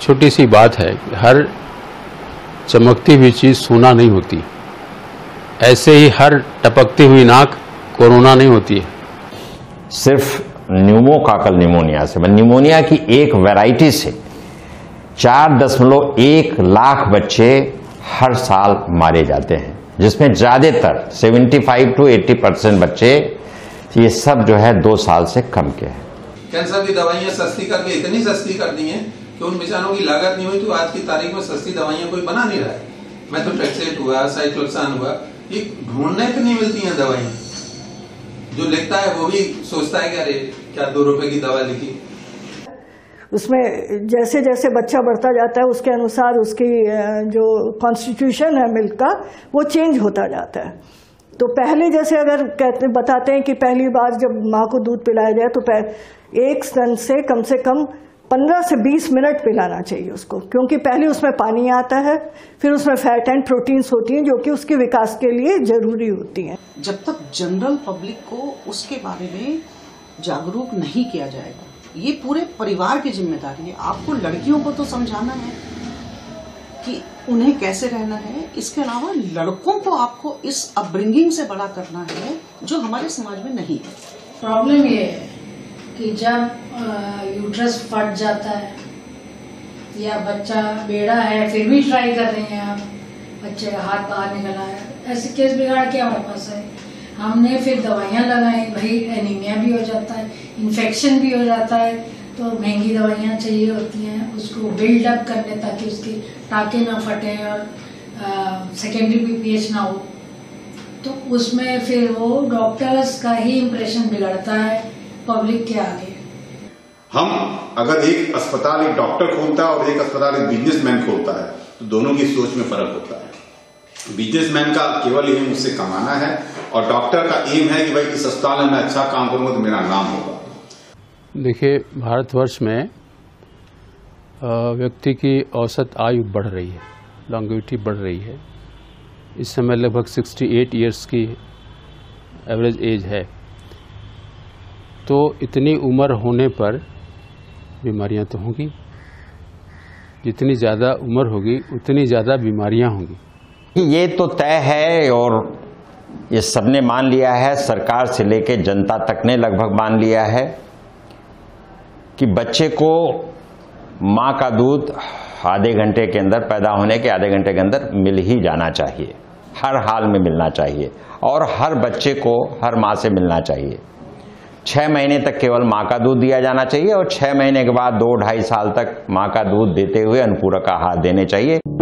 छोटी सी बात है कि हर चमकती हुई चीज सोना नहीं होती, ऐसे ही हर टपकती हुई नाक कोरोना नहीं होती है। सिर्फ न्यूमोकॉकल निमोनिया से, निमोनिया की एक वैरायटी से 4.1 लाख बच्चे हर साल मारे जाते हैं, जिसमें ज्यादातर 75 to 80% बच्चे ये सब जो है 2 साल से कम के हैं। कैंसर की दवाइयां सस्ती करके इतनी सस्ती कर दी हैं कि उन बेचारों की लागत नहीं हुई, तो आज की तारीख में सस्ती दवाइयां कोई बना नहीं रहा है। मेथोट्रेक्सेट हुआ, साइक्लोक्सान हुआ, ये ढूंढने पे नहीं मिलती हैं दवाइयां। जो लिखता है वो भी सोचता है कि अरे क्या 2 रुपए की दवा लिखी। उसमें जैसे जैसे बच्चा बढ़ता जाता है उसके अनुसार उसकी जो कॉन्स्टिट्यूशन है मिल्क का वो चेंज होता जाता है। तो पहले जैसे अगर बताते हैं कि पहली बार जब माँ को दूध पिलाया जाए तो एक स्तन से कम 15 से 20 मिनट पिलाना चाहिए उसको, क्योंकि पहले उसमें पानी आता है, फिर उसमें फैट एंड प्रोटीन्स होती हैं जो कि उसके विकास के लिए जरूरी होती हैं। जब तक जनरल पब्लिक को उसके बारे में जागरूक नहीं किया जाएगा, ये पूरे परिवार की जिम्मेदारी है। आपको लड़कियों को तो समझाना है कि उन्हें कैसे रहना है, इसके अलावा लड़कों को आपको इस अपब्रिंगिंग से बड़ा करना है जो हमारे समाज में नहीं है। प्रॉब्लम ये है कि जब यूट्रस फट जाता है या बच्चा बेड़ा है फिर भी ट्राई कर रहे हैं आप, बच्चे का हाथ बाहर निकला है, ऐसे केस बिगाड़ के हमारे पास है। हमने फिर दवाइयां लगाई, भाई एनीमिया भी हो जाता है, इन्फेक्शन भी हो जाता है, तो महंगी दवाइयां चाहिए होती हैं उसको बिल्ड अप करने ताकि उसके टाके ना फटे और सेकेंडरी पीपीएच ना हो। तो उसमें फिर वो डॉक्टर्स का ही इम्प्रेशन बिगड़ता है पब्लिक के आगे। हम अगर एक अस्पताल एक डॉक्टर खोलता है और एक अस्पताल एक बिजनेसमैन खोलता है तो दोनों की सोच में फर्क होता है। बिजनेसमैन का केवल एम उससे कमाना है और डॉक्टर का एम है कि भाई इस अस्पताल में मैं अच्छा काम करूंगा तो मेरा नाम होगा। देखिए, भारतवर्ष में व्यक्ति की औसत आयु बढ़ रही है, लॉन्गेविटी बढ़ रही है। इस समय लगभग 68 ईयर्स की एवरेज एज है। तो इतनी उम्र होने पर बीमारियां तो होंगी, जितनी ज़्यादा उम्र होगी उतनी ज़्यादा बीमारियां होंगी। ये तो तय है और ये सबने मान लिया है, सरकार से लेके जनता तक ने लगभग मान लिया है कि बच्चे को माँ का दूध आधे घंटे के अंदर, पैदा होने के आधे घंटे के अंदर मिल ही जाना चाहिए, हर हाल में मिलना चाहिए और हर बच्चे को हर माँ से मिलना चाहिए। 6 महीने तक केवल माँ का दूध दिया जाना चाहिए और 6 महीने के बाद 2-2.5 साल तक माँ का दूध देते हुए अनुपूरक आहार देने चाहिए।